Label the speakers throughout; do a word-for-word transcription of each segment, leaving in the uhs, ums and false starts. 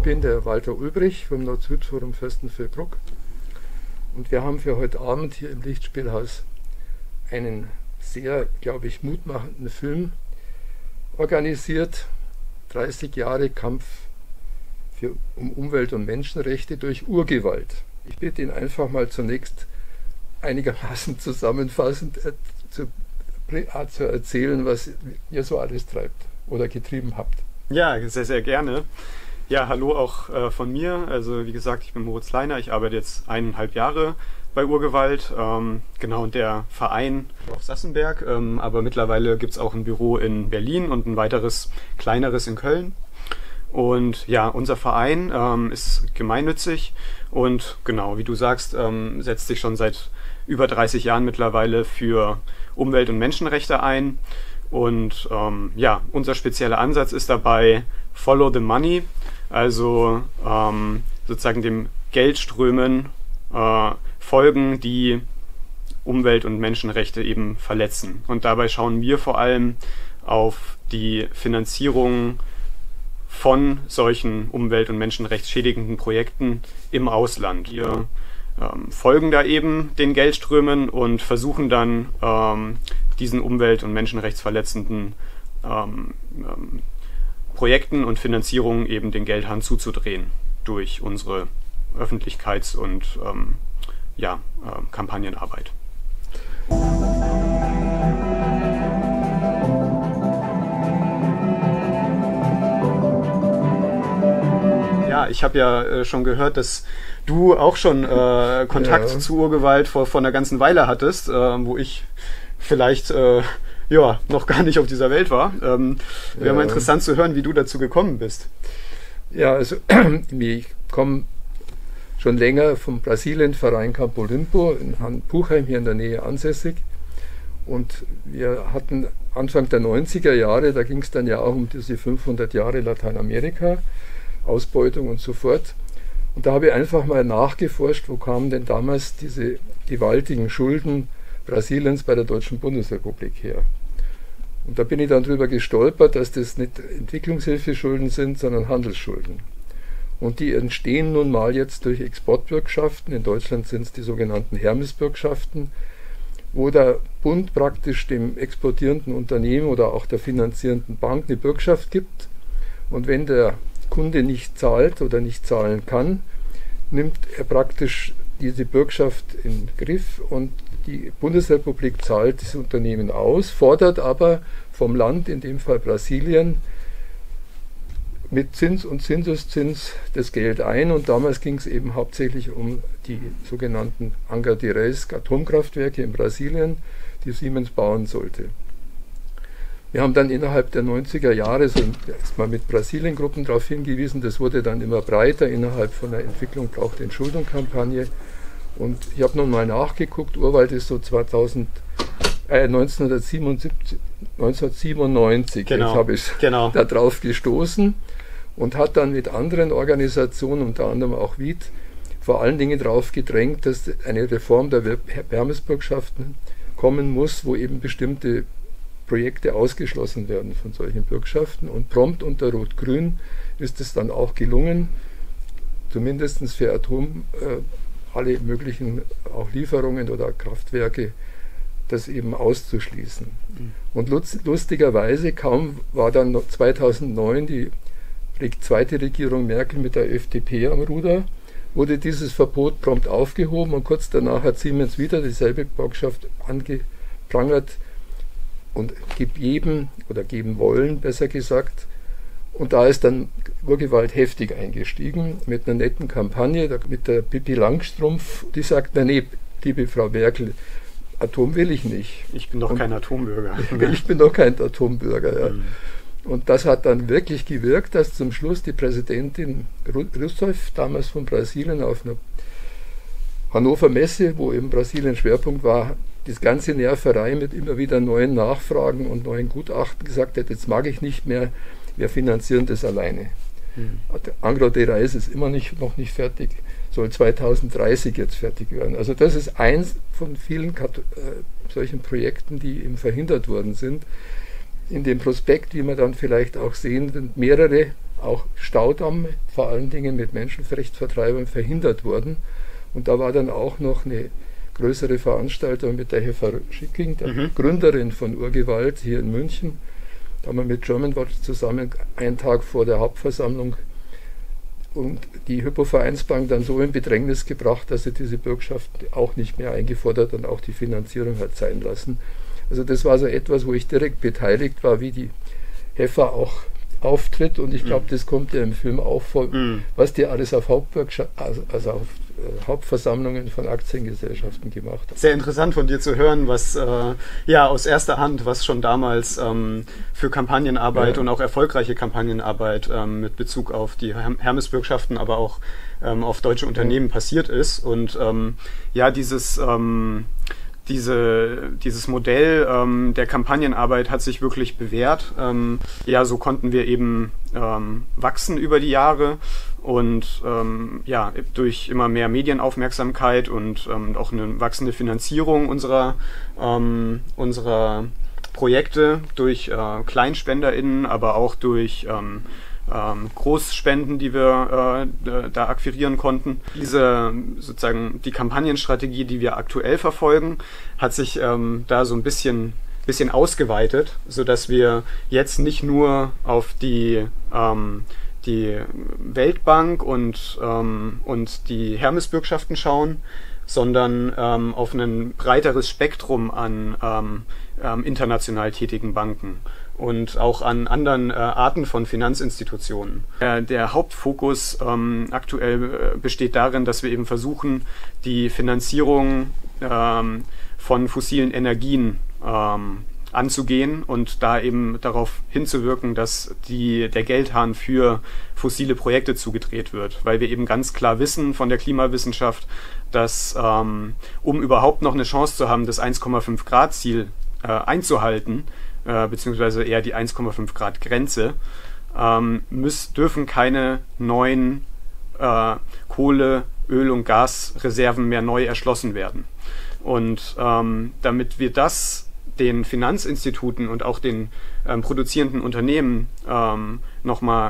Speaker 1: bin der Walter Ulbrich vom Nord-Süd-Forum Fürstenfeldbruck und wir haben für heute Abend hier im Lichtspielhaus einen sehr, glaube ich, mutmachenden Film organisiert. dreißig Jahre Kampf für, um Umwelt- und Menschenrechte durch Urgewalt. Ich bitte ihn einfach mal zunächst einigermaßen zusammenfassend äh, zu, äh, zu erzählen, was ihr so alles treibt oder getrieben habt.
Speaker 2: Ja, sehr, sehr gerne. Ja, hallo auch äh, von mir. Also wie gesagt, ich bin Moritz Leiner, ich arbeite jetzt eineinhalb Jahre bei Urgewalt. Ähm, genau, und der Verein auf Sassenberg, ähm, aber mittlerweile gibt es auch ein Büro in Berlin und ein weiteres kleineres in Köln. Und ja, unser Verein ähm, ist gemeinnützig und genau, wie du sagst, ähm, setzt sich schon seit über dreißig Jahren mittlerweile für Umwelt- und Menschenrechte ein. Und ähm, ja, unser spezieller Ansatz ist dabei Follow the Money, also ähm, sozusagen dem Geldströmen äh, folgen, die Umwelt- und Menschenrechte eben verletzen. Und dabei schauen wir vor allem auf die Finanzierung von solchen umwelt- und menschenrechtsschädigenden Projekten im Ausland. Wir ähm, folgen da eben den Geldströmen und versuchen dann ähm, diesen umwelt- und menschenrechtsverletzenden ähm, ähm, Projekten und Finanzierungen eben den Geldhahn zuzudrehen durch unsere Öffentlichkeits- und ähm, ja, äh, Kampagnenarbeit. Ja, ich habe ja äh, schon gehört, dass du auch schon äh, Kontakt ja. zu Urgewalt vor, vor einer ganzen Weile hattest, äh, wo ich vielleicht äh, ja, noch gar nicht auf dieser Welt war. Ähm, Wäre ja. mal interessant zu hören, wie du dazu gekommen bist.
Speaker 1: Ja, also ich komme schon länger vom Brasilien-Verein Campo Limpo in Buchheim hier in der Nähe ansässig. Und wir hatten Anfang der neunziger Jahre, da ging es dann ja auch um diese fünfhundert Jahre Lateinamerika, Ausbeutung und so fort. Und da habe ich einfach mal nachgeforscht, wo kamen denn damals diese gewaltigen Schulden Brasiliens bei der Deutschen Bundesrepublik her. Und da bin ich dann drüber gestolpert, dass das nicht Entwicklungshilfeschulden sind, sondern Handelsschulden. Und die entstehen nun mal jetzt durch Exportbürgschaften. In Deutschland sind es die sogenannten Hermesbürgschaften, wo der Bund praktisch dem exportierenden Unternehmen oder auch der finanzierenden Bank eine Bürgschaft gibt. Und wenn der Kunde nicht zahlt oder nicht zahlen kann, nimmt er praktisch diese Bürgschaft in den Griff und die Bundesrepublik zahlt das Unternehmen aus, fordert aber vom Land, in dem Fall Brasilien, mit Zins und Zinseszins das Geld ein. Und damals ging es eben hauptsächlich um die sogenannten Angra de Reis Atomkraftwerke in Brasilien, die Siemens bauen sollte. Wir haben dann innerhalb der neunziger Jahre so erstmal mit Brasilien-Gruppen darauf hingewiesen, das wurde dann immer breiter innerhalb von der Entwicklung braucht Entschuldung-Kampagne. Und ich habe nun mal nachgeguckt, Urwald ist so zweitausend, äh, neunzehnhundertsiebenundsiebzig, neunzehnhundertsiebenundneunzig,
Speaker 2: genau,
Speaker 1: jetzt habe ich
Speaker 2: genau.
Speaker 1: da drauf gestoßen und hat dann mit anderen Organisationen, unter anderem auch W I T, vor allen Dingen darauf gedrängt, dass eine Reform der Hermesbürgschaften kommen muss, wo eben bestimmte Projekte ausgeschlossen werden von solchen Bürgschaften. Und prompt unter Rot-Grün ist es dann auch gelungen, zumindest für Atom, äh, alle möglichen auch Lieferungen oder Kraftwerke, das eben auszuschließen. Mhm. Und lustigerweise, kaum war dann zweitausendneun die zweite Regierung Merkel mit der F D P am Ruder, wurde dieses Verbot prompt aufgehoben und kurz danach hat Siemens wieder dieselbe Bürgschaft angeprangert und gegeben oder geben wollen, besser gesagt. Und da ist dann Urgewalt heftig eingestiegen mit einer netten Kampagne, mit der Pippi Langstrumpf, die sagt, na nee, liebe Frau Merkel, Atom will ich nicht.
Speaker 2: Ich bin doch und kein Atombürger.
Speaker 1: Ich bin doch kein Atombürger, ja.
Speaker 2: Mhm.
Speaker 1: Und das hat dann wirklich gewirkt, dass zum Schluss die Präsidentin Rousseff, damals von Brasilien, auf einer Hannover Messe, wo eben Brasilien Schwerpunkt war, das ganze Nerverei mit immer wieder neuen Nachfragen und neuen Gutachten gesagt hat, jetzt mag ich nicht mehr, wir finanzieren das alleine. Mhm. Angra de Reis ist immer nicht, noch nicht fertig, soll zweitausenddreißig jetzt fertig werden. Also das ist eins von vielen Kat- äh, solchen Projekten, die eben verhindert worden sind. In dem Prospekt, wie wir dann vielleicht auch sehen, sind mehrere auch Staudamm, vor allen Dingen mit Menschenrechtsvertreibern, verhindert worden. Und da war dann auch noch eine größere Veranstaltung mit der Heffa Schicking, der mhm. Gründerin von Urgewalt hier in München. Da haben wir mit German Watch zusammen einen Tag vor der Hauptversammlung und die Hypo-Vereinsbank dann so in Bedrängnis gebracht, dass sie diese Bürgschaft auch nicht mehr eingefordert und auch die Finanzierung hat sein lassen. Also das war so etwas, wo ich direkt beteiligt war, wie die Heffa auch auftritt, und ich glaube, das kommt ja im Film auch vor, mm. was die alles auf, also, also auf äh, Hauptversammlungen von Aktiengesellschaften gemacht hat.
Speaker 2: Sehr interessant von dir zu hören, was äh, ja aus erster Hand, was schon damals ähm, für Kampagnenarbeit ja. und auch erfolgreiche Kampagnenarbeit ähm, mit Bezug auf die Herm- Hermes-Bürgschaften, aber auch ähm, auf deutsche Unternehmen ja. passiert ist. Und ähm, ja, dieses ähm, Diese, dieses Modell ähm, der Kampagnenarbeit hat sich wirklich bewährt. Ähm, ja, so konnten wir eben ähm, wachsen über die Jahre und ähm, ja, durch immer mehr Medienaufmerksamkeit und ähm, auch eine wachsende Finanzierung unserer, ähm, unserer Projekte durch äh, KleinspenderInnen, aber auch durch ähm, Ähm, Großspenden, die wir äh, da akquirieren konnten. Diese sozusagen die Kampagnenstrategie, die wir aktuell verfolgen, hat sich ähm, da so ein bisschen, bisschen ausgeweitet, sodass wir jetzt nicht nur auf die, ähm, die Weltbank und, ähm, und die Hermes-Bürgschaften schauen, sondern ähm, auf ein breiteres Spektrum an ähm, ähm, international tätigen Banken und auch an anderen äh, Arten von Finanzinstitutionen. Äh, der Hauptfokus ähm, aktuell äh, besteht darin, dass wir eben versuchen, die Finanzierung ähm, von fossilen Energien ähm, anzugehen und da eben darauf hinzuwirken, dass die, der Geldhahn für fossile Projekte zugedreht wird, weil wir eben ganz klar wissen von der Klimawissenschaft, dass ähm, um überhaupt noch eine Chance zu haben, das eins Komma fünf Grad Ziel äh, einzuhalten, äh, beziehungsweise eher die eins Komma fünf Grad Grenze, ähm, müssen, dürfen keine neuen äh, Kohle-, Öl- und Gasreserven mehr neu erschlossen werden. Und ähm, damit wir das den Finanzinstituten und auch den ähm, produzierenden Unternehmen ähm, nochmal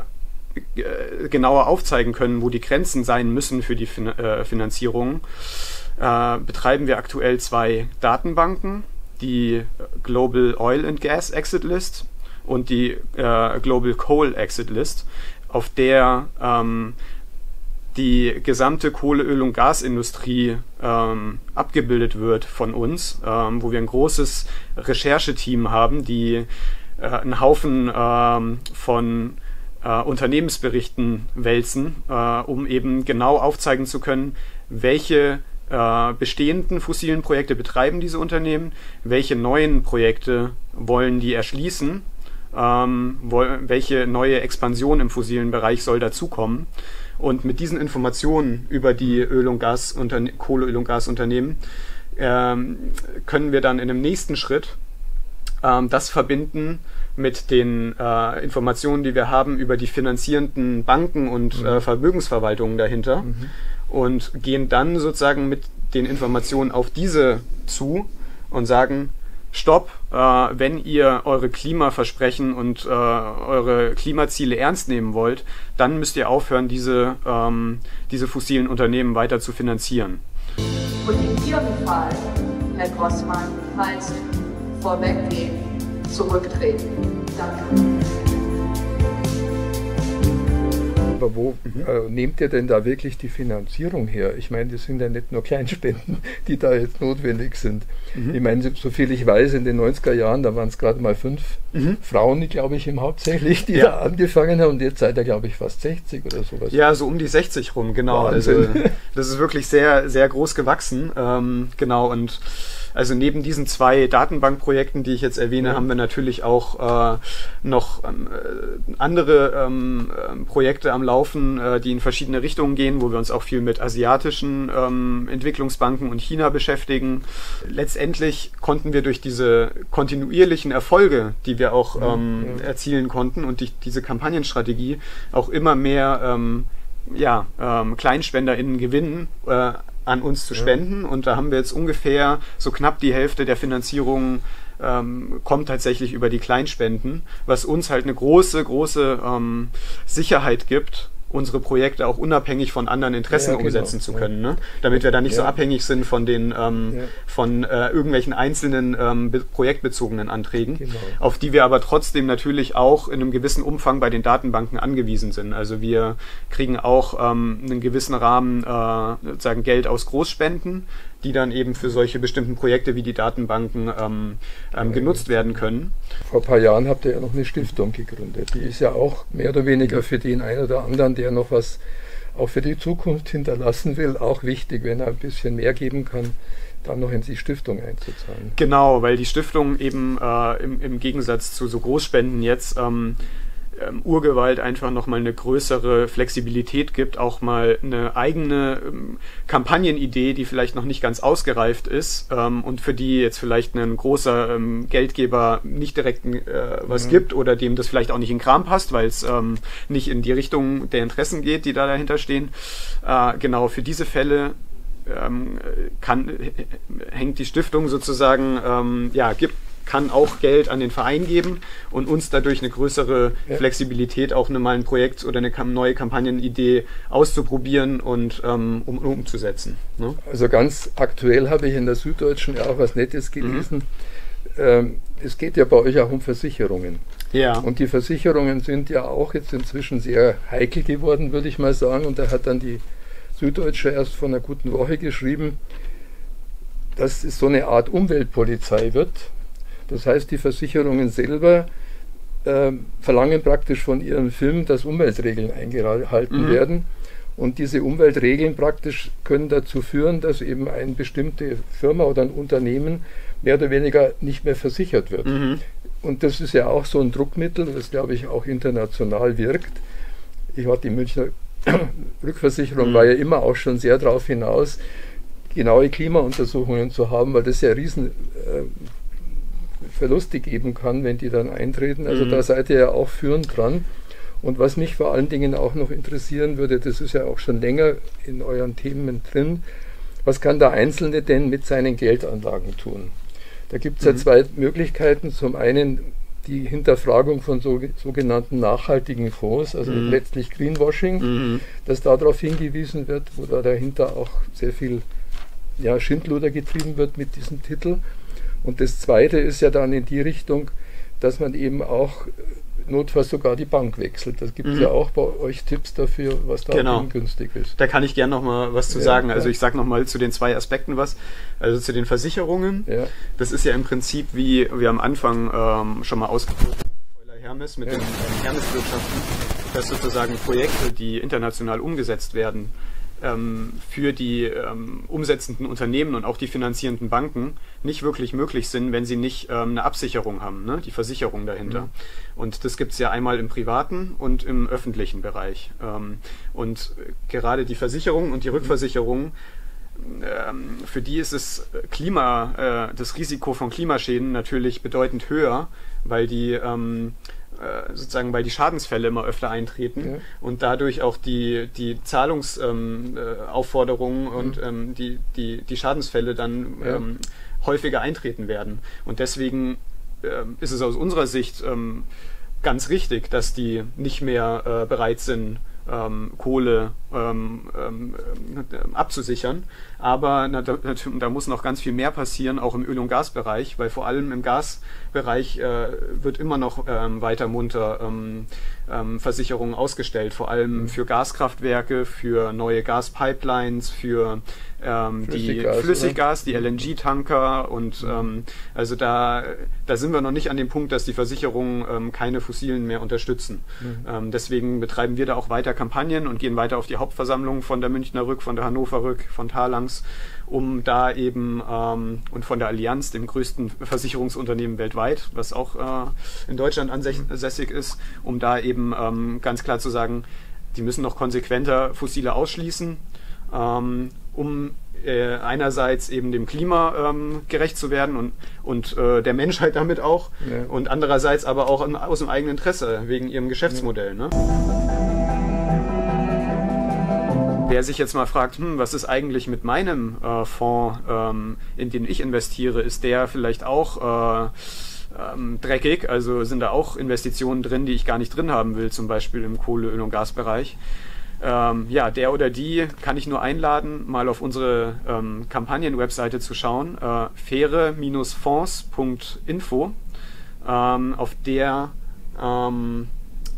Speaker 2: g- genauer aufzeigen können, wo die Grenzen sein müssen für die fin- äh, Finanzierung, äh, betreiben wir aktuell zwei Datenbanken, die Global Oil and Gas Exit List und die äh, Global Coal Exit List, auf der ähm, die gesamte Kohle-, Öl- und Gasindustrie ähm, abgebildet wird von uns, ähm, wo wir ein großes Rechercheteam haben, die äh, einen Haufen ähm, von äh, Unternehmensberichten wälzen, äh, um eben genau aufzeigen zu können, welche äh, bestehenden fossilen Projekte betreiben diese Unternehmen, welche neuen Projekte wollen die erschließen, ähm, wo, welche neue Expansion im fossilen Bereich soll dazukommen. Und mit diesen Informationen über die Öl- und Gas Kohle-, Öl- und Gasunternehmen ähm, können wir dann in einem nächsten Schritt ähm, das verbinden mit den äh, Informationen, die wir haben über die finanzierenden Banken und mhm. äh, Vermögensverwaltungen dahinter mhm. und gehen dann sozusagen mit den Informationen auf diese zu und sagen: Stopp, äh, wenn ihr eure Klimaversprechen und äh, eure Klimaziele ernst nehmen wollt, dann müsst ihr aufhören, diese, ähm, diese fossilen Unternehmen weiter zu finanzieren.
Speaker 3: Und in Ihrem Fall, Herr Grossmann, heißt vorweggehen, zurücktreten. Danke.
Speaker 1: Aber wo mhm. äh, nehmt ihr denn da wirklich die Finanzierung her? Ich meine, das sind ja nicht nur Kleinspenden, die da jetzt notwendig sind. Mhm. Ich meine, so viel ich weiß, in den neunziger Jahren, da waren es gerade mal fünf mhm. Frauen, glaube ich, im hauptsächlich, die ja. da angefangen haben, und jetzt seid ihr, glaube ich, fast sechzig oder sowas.
Speaker 2: Ja, so um die sechzig rum, genau. Also, das ist wirklich sehr, sehr groß gewachsen. Ähm, genau, und also neben diesen zwei Datenbankprojekten, die ich jetzt erwähne, ja. haben wir natürlich auch äh, noch ähm, andere ähm, Projekte am Laufen, äh, die in verschiedene Richtungen gehen, wo wir uns auch viel mit asiatischen ähm, Entwicklungsbanken und China beschäftigen. Letztendlich konnten wir durch diese kontinuierlichen Erfolge, die wir auch ähm, ja. erzielen konnten, und die, diese Kampagnenstrategie auch immer mehr ähm, ja, ähm, KleinspenderInnen gewinnen, äh, an uns zu spenden, ja. und da haben wir jetzt ungefähr so knapp die Hälfte der Finanzierung ähm, kommt tatsächlich über die Kleinspenden, was uns halt eine große, große ähm, Sicherheit gibt, unsere Projekte auch unabhängig von anderen Interessen ja, genau. umsetzen zu können, ne? Damit wir da nicht ja. so abhängig sind von den ähm, ja. von äh, irgendwelchen einzelnen ähm, projektbezogenen Anträgen, genau. auf die wir aber trotzdem natürlich auch in einem gewissen Umfang bei den Datenbanken angewiesen sind. Also wir kriegen auch ähm, einen gewissen Rahmen äh, sozusagen Geld aus Großspenden, die dann eben für solche bestimmten Projekte wie die Datenbanken ähm, ähm, genutzt werden können.
Speaker 1: Vor ein paar Jahren habt ihr ja noch eine Stiftung gegründet. Die ist ja auch mehr oder weniger für den einen oder anderen, der noch was auch für die Zukunft hinterlassen will, auch wichtig, wenn er ein bisschen mehr geben kann, dann noch in die Stiftung einzuzahlen.
Speaker 2: Genau, weil die Stiftung eben äh, im, im Gegensatz zu so Großspenden jetzt ähm, Ähm, Urgewalt einfach nochmal eine größere Flexibilität gibt, auch mal eine eigene ähm, Kampagnenidee, die vielleicht noch nicht ganz ausgereift ist ähm, und für die jetzt vielleicht ein großer ähm, Geldgeber nicht direkt äh, was mhm. gibt oder dem das vielleicht auch nicht in den Kram passt, weil es ähm, nicht in die Richtung der Interessen geht, die da dahinter stehen. Äh, genau, für diese Fälle ähm, kann, hängt die Stiftung sozusagen, ähm, ja, gibt kann auch Geld an den Verein geben und uns dadurch eine größere ja. Flexibilität, auch eine, mal ein Projekt oder eine neue Kampagnenidee auszuprobieren und ähm, um, umzusetzen. Ne?
Speaker 1: Also ganz aktuell habe ich in der Süddeutschen auch was Nettes gelesen. Mhm. Ähm, es geht ja bei euch auch um Versicherungen.
Speaker 2: Ja.
Speaker 1: Und die Versicherungen sind ja auch jetzt inzwischen sehr heikel geworden, würde ich mal sagen. Und da hat dann die Süddeutsche erst vor einer guten Woche geschrieben, dass es so eine Art Umweltpolizei wird. Das heißt, die Versicherungen selber äh, verlangen praktisch von ihren Firmen, dass Umweltregeln eingehalten mhm. werden. Und diese Umweltregeln praktisch können dazu führen, dass eben eine bestimmte Firma oder ein Unternehmen mehr oder weniger nicht mehr versichert wird. Mhm. Und das ist ja auch so ein Druckmittel, das glaube ich auch international wirkt. Ich war die Münchner Rückversicherung, mhm. war ja immer auch schon sehr darauf hinaus, genaue Klimauntersuchungen zu haben, weil das ja riesen äh, Verluste geben kann, wenn die dann eintreten. Also mhm. da seid ihr ja auch führend dran. Und was mich vor allen Dingen auch noch interessieren würde, das ist ja auch schon länger in euren Themen drin, was kann der Einzelne denn mit seinen Geldanlagen tun? Da gibt es mhm. ja zwei Möglichkeiten. Zum einen die Hinterfragung von so, sogenannten nachhaltigen Fonds, also mhm. letztlich Greenwashing, mhm. dass darauf hingewiesen wird, wo da dahinter auch sehr viel ja, Schindluder getrieben wird mit diesem Titel. Und das Zweite ist ja dann in die Richtung, dass man eben auch notfalls sogar die Bank wechselt. Das gibt es mhm. ja auch bei euch Tipps dafür, was da
Speaker 2: genau.
Speaker 1: günstig ist.
Speaker 2: Da kann ich gerne noch mal was zu ja, sagen. Also ja. ich sage noch mal zu den zwei Aspekten was. Also zu den Versicherungen. Ja. Das ist ja im Prinzip, wie wir am Anfang ähm, schon mal ausgeführt haben, Euler Hermes mit ja. den ähm, Hermeswirtschaften, dass sozusagen Projekte, die international umgesetzt werden, für die ähm, umsetzenden Unternehmen und auch die finanzierenden Banken nicht wirklich möglich sind, wenn sie nicht ähm, eine Absicherung haben, ne? Die Versicherung dahinter. Mhm. Und das gibt es ja einmal im privaten und im öffentlichen Bereich. Ähm, und gerade die Versicherung und die Rückversicherung, ähm, für die ist es Klima, äh, das Risiko von Klimaschäden natürlich bedeutend höher, weil die ähm, sozusagen, weil die Schadensfälle immer öfter eintreten ja. und dadurch auch die, die Zahlungsaufforderungen ähm, äh, und mhm. ähm, die, die, die Schadensfälle dann ja. ähm, häufiger eintreten werden. Und deswegen ähm, ist es aus unserer Sicht ähm, ganz richtig, dass die nicht mehr äh, bereit sind, ähm, Kohle ähm, ähm, abzusichern. Aber na, da, da muss noch ganz viel mehr passieren, auch im Öl- und Gasbereich, weil vor allem im Gasbereich äh, wird immer noch ähm, weiter munter ähm, ähm, Versicherungen ausgestellt, vor allem mhm. für Gaskraftwerke, für neue Gaspipelines, für ähm, Flüssiggas, die Flüssiggas, oder? Die L N G-Tanker und mhm. ähm, also da, da sind wir noch nicht an dem Punkt, dass die Versicherungen ähm, keine fossilen mehr unterstützen. Mhm. Ähm, deswegen betreiben wir da auch weiter Kampagnen und gehen weiter auf die Hauptversammlungen von der Münchner Rück, von der Hannover Rück, von Talanx, um da eben ähm, und von der Allianz, dem größten Versicherungsunternehmen weltweit, was auch äh, in Deutschland ansässig ist, um da eben ähm, ganz klar zu sagen, die müssen noch konsequenter Fossile ausschließen, ähm, um äh, einerseits eben dem Klima ähm, gerecht zu werden und, und äh, der Menschheit damit auch ja. und andererseits aber auch in, aus dem eigenen Interesse, wegen ihrem Geschäftsmodell. Ne? Wer sich jetzt mal fragt, hm, was ist eigentlich mit meinem äh, Fonds, ähm, in den ich investiere, ist der vielleicht auch äh, ähm, dreckig? Also sind da auch Investitionen drin, die ich gar nicht drin haben will, zum Beispiel im Kohle-, Öl- und Gasbereich? Ähm, ja, der oder die kann ich nur einladen, mal auf unsere ähm, Kampagnen-Webseite zu schauen, äh, faire Fonds Punkt info, ähm, auf der ähm,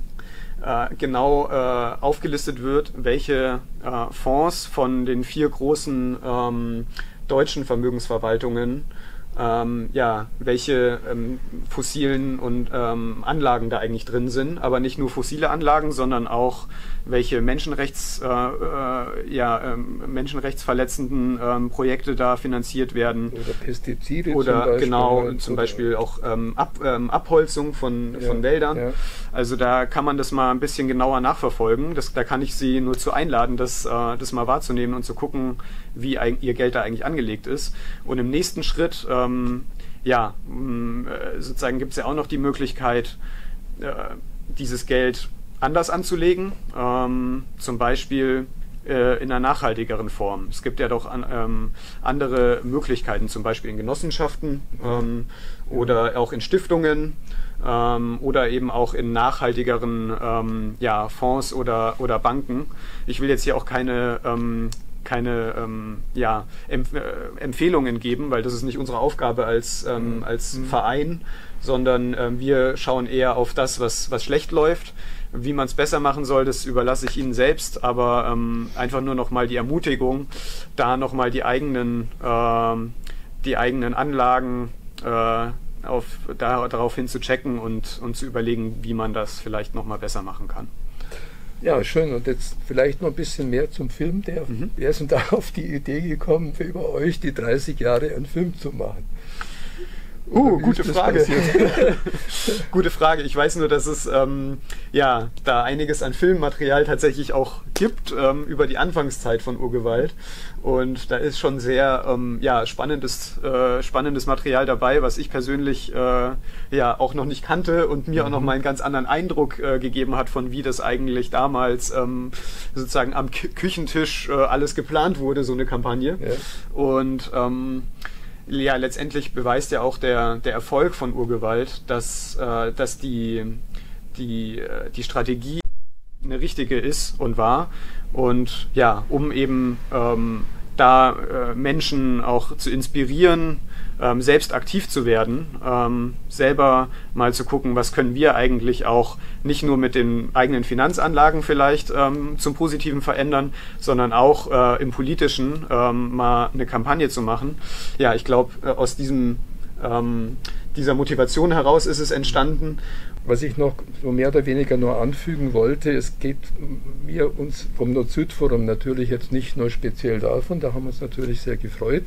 Speaker 2: äh, genau äh, aufgelistet wird, welche äh, Fonds von den vier großen ähm, deutschen Vermögensverwaltungen Ähm, ja, welche ähm, fossilen und ähm, Anlagen da eigentlich drin sind, aber nicht nur fossile Anlagen, sondern auch welche Menschenrechts, äh, äh, ja, ähm, menschenrechtsverletzenden ähm, Projekte da finanziert werden.
Speaker 1: Oder Pestizide
Speaker 2: oder
Speaker 1: zum Beispiel.
Speaker 2: Genau,
Speaker 1: halt,
Speaker 2: zum
Speaker 1: oder
Speaker 2: Beispiel auch ähm, Ab, ähm, Abholzung von,
Speaker 1: ja,
Speaker 2: von Wäldern.
Speaker 1: Ja.
Speaker 2: Also da kann man das mal ein bisschen genauer nachverfolgen. Das, da kann ich Sie nur zu einladen, das, äh, das mal wahrzunehmen und zu gucken, wie ein, Ihr Geld da eigentlich angelegt ist. Und im nächsten Schritt, ähm, ja, mh, sozusagen gibt es ja auch noch die Möglichkeit, äh, dieses Geld anders anzulegen, ähm, zum Beispiel äh, in einer nachhaltigeren Form. Es gibt ja doch an, ähm, andere Möglichkeiten, zum Beispiel in Genossenschaften ähm, oder auch in Stiftungen ähm, oder eben auch in nachhaltigeren ähm, ja, Fonds oder, oder Banken. Ich will jetzt hier auch keine ähm, keine ähm, ja, Empf äh, Empfehlungen geben, weil das ist nicht unsere Aufgabe als, ähm, als mhm. Verein, sondern ähm, wir schauen eher auf das, was, was schlecht läuft. Wie man es besser machen soll, das überlasse ich Ihnen selbst, aber ähm, einfach nur nochmal die Ermutigung, da nochmal die eigenen, äh, die eigenen Anlagen äh, auf, da, darauf hin zu checken und, und zu überlegen, wie man das vielleicht nochmal besser machen kann.
Speaker 1: Ja, schön. Und jetzt vielleicht noch ein bisschen mehr zum Film. Der, mhm. Wer ist denn da auf die Idee gekommen, für über euch die dreißig Jahre einen Film zu machen?
Speaker 2: Uh, gute Frage. Gute Frage. Ich weiß nur, dass es ähm, ja, da einiges an Filmmaterial tatsächlich auch gibt ähm, über die Anfangszeit von Urgewalt. Und da ist schon sehr ähm, ja, spannendes, äh, spannendes Material dabei, was ich persönlich äh, ja auch noch nicht kannte und mir mhm. auch noch mal einen ganz anderen Eindruck äh, gegeben hat, von wie das eigentlich damals ähm, sozusagen am K Küchentisch äh, alles geplant wurde, so eine Kampagne. Ja. Und ähm, ja, letztendlich beweist ja auch der, der Erfolg von Urgewalt, dass, äh, dass die, die, die Strategie eine richtige ist und war. Und ja, um eben ähm, da äh, Menschen auch zu inspirieren, ähm, selbst aktiv zu werden, ähm, selber mal zu gucken, was können wir eigentlich auch nicht nur mit den eigenen Finanzanlagen vielleicht ähm, zum Positiven verändern, sondern auch äh, im Politischen ähm, mal eine Kampagne zu machen. Ja, ich glaube, äh, aus diesem, ähm, dieser Motivation heraus ist es entstanden.
Speaker 1: Was ich noch so mehr oder weniger nur anfügen wollte, es geht wir uns vom Nord-Süd-Forum natürlich jetzt nicht nur speziell davon, da haben wir uns natürlich sehr gefreut,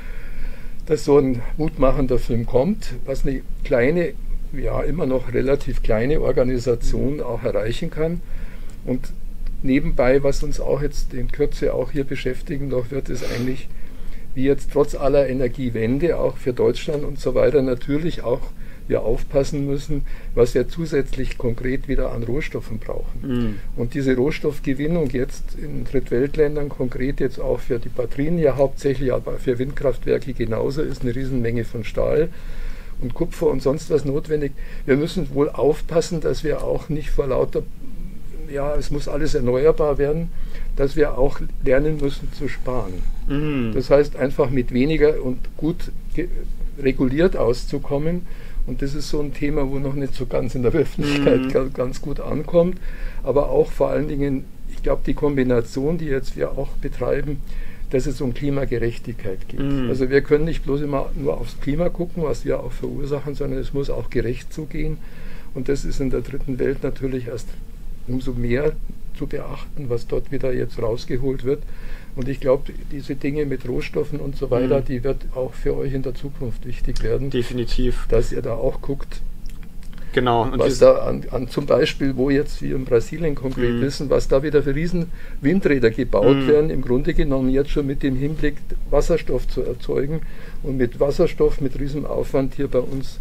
Speaker 1: dass so ein mutmachender Film kommt, was eine kleine, ja immer noch relativ kleine Organisation auch erreichen kann. Und nebenbei, was uns auch jetzt in Kürze auch hier beschäftigen noch wird, ist eigentlich, wie jetzt trotz aller Energiewende auch für Deutschland und so weiter natürlich auch wir aufpassen müssen, was wir zusätzlich konkret wieder an Rohstoffen brauchen. Mhm. Und diese Rohstoffgewinnung jetzt in Drittweltländern, konkret jetzt auch für die Batterien ja hauptsächlich, aber für Windkraftwerke genauso, ist eine Riesenmenge von Stahl und Kupfer und sonst was notwendig. Wir müssen wohl aufpassen, dass wir auch nicht vor lauter, ja, es muss alles erneuerbar werden, dass wir auch lernen müssen zu sparen. Mhm. Das heißt, einfach mit weniger und gut reguliert auszukommen. Und das ist so ein Thema, wo noch nicht so ganz in der Öffentlichkeit mhm. ganz gut ankommt. Aber auch vor allen Dingen, ich glaube, die Kombination, die jetzt wir auch betreiben, dass es um Klimagerechtigkeit geht. Mhm. Also wir können nicht bloß immer nur aufs Klima gucken, was wir auch verursachen, sondern es muss auch gerecht zugehen. Und das ist in der dritten Welt natürlich erst umso mehr zu beachten, was dort wieder jetzt rausgeholt wird. Und ich glaube, diese Dinge mit Rohstoffen und so weiter, mhm. die wird auch für euch in der Zukunft wichtig werden.
Speaker 2: Definitiv.
Speaker 1: Dass ihr da auch guckt,
Speaker 2: genau. Und
Speaker 1: was da an, an zum Beispiel, wo jetzt wir in Brasilien konkret mhm. wissen, was da wieder für riesen Windräder gebaut mhm. werden, im Grunde genommen jetzt schon mit dem Hinblick, Wasserstoff zu erzeugen und mit Wasserstoff, mit riesem Aufwand hier bei uns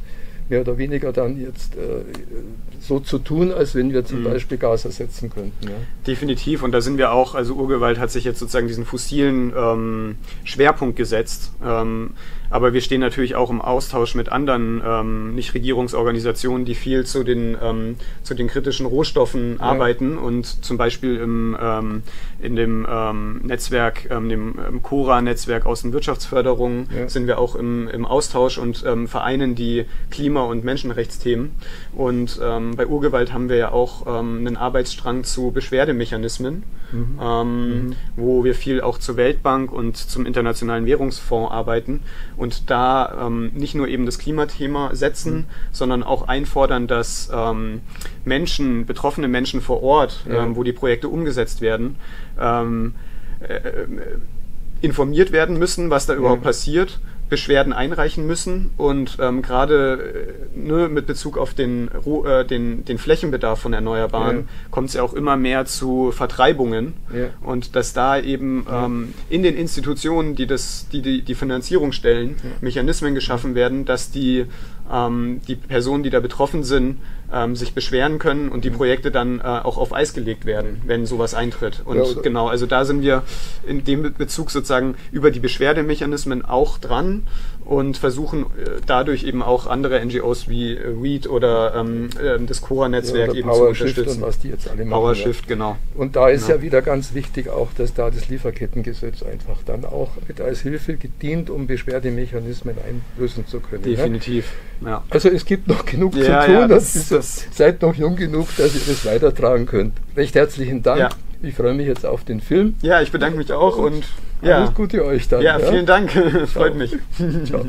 Speaker 1: mehr oder weniger dann jetzt äh, so zu tun, als wenn wir zum mhm. Beispiel Gas ersetzen könnten. Ja.
Speaker 2: Definitiv, und da sind wir auch, also Urgewalt hat sich jetzt sozusagen diesen fossilen ähm, Schwerpunkt gesetzt, ähm, aber wir stehen natürlich auch im Austausch mit anderen ähm, Nichtregierungsorganisationen, die viel zu den, ähm, zu den kritischen Rohstoffen ja. arbeiten, und zum Beispiel im, ähm, in dem ähm, Netzwerk, ähm, dem ähm, Cora-Netzwerk Außenwirtschaftsförderung ja. sind wir auch im, im Austausch und ähm, vereinen die Klima- und Menschenrechtsthemen. Und ähm, bei Urgewalt haben wir ja auch ähm, einen Arbeitsstrang zu Beschwerdemechanismen, mhm. Ähm, mhm. wo wir viel auch zur Weltbank und zum Internationalen Währungsfonds arbeiten und da ähm, nicht nur eben das Klimathema setzen, mhm. sondern auch einfordern, dass ähm, Menschen, betroffene Menschen vor Ort, ja. ähm, wo die Projekte umgesetzt werden, ähm, äh, informiert werden müssen, was da überhaupt ja. passiert, Beschwerden einreichen müssen, und ähm, gerade äh, ne, mit Bezug auf den, äh, den, den Flächenbedarf von Erneuerbaren ja. kommt es ja auch immer mehr zu Vertreibungen ja. und dass da eben ja. ähm, in den Institutionen, die das, die, die, die Finanzierung stellen, ja. Mechanismen geschaffen werden, dass die, ähm, die Personen, die da betroffen sind, ähm, sich beschweren können und die Projekte dann äh, auch auf Eis gelegt werden, wenn sowas eintritt. Und ja, genau, also da sind wir in dem Bezug sozusagen über die Beschwerdemechanismen auch dran und versuchen äh, dadurch eben auch andere N G Os wie äh, Weed oder ähm, äh, das Cora-Netzwerk ja, eben zu unterstützen.
Speaker 1: Und was die jetzt alle machen.
Speaker 2: PowerShift, ja. genau.
Speaker 1: Und da ist
Speaker 2: genau.
Speaker 1: ja wieder ganz wichtig auch, dass da das Lieferkettengesetz einfach dann auch mit als Hilfe gedient, um Beschwerdemechanismen einlösen zu können.
Speaker 2: Definitiv, ja. ja.
Speaker 1: Also es gibt noch genug
Speaker 2: ja,
Speaker 1: zu tun.
Speaker 2: Ja, das,
Speaker 1: das,
Speaker 2: das
Speaker 1: seid noch jung genug, dass ihr das weitertragen könnt. Recht herzlichen Dank.
Speaker 2: Ja.
Speaker 1: Ich freue mich jetzt auf den Film.
Speaker 2: Ja, ich bedanke mich auch und, und
Speaker 1: ja.
Speaker 2: alles
Speaker 1: Gute euch dann.
Speaker 2: Ja, vielen ja? Dank. Freut mich.
Speaker 1: Ciao.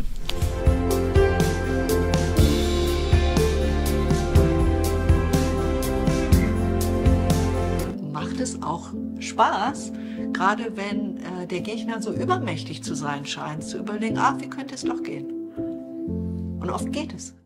Speaker 4: Macht es auch Spaß, gerade wenn äh, der Gegner so übermächtig zu sein scheint, zu überlegen, ach, wie könnte es doch gehen? Und oft geht es.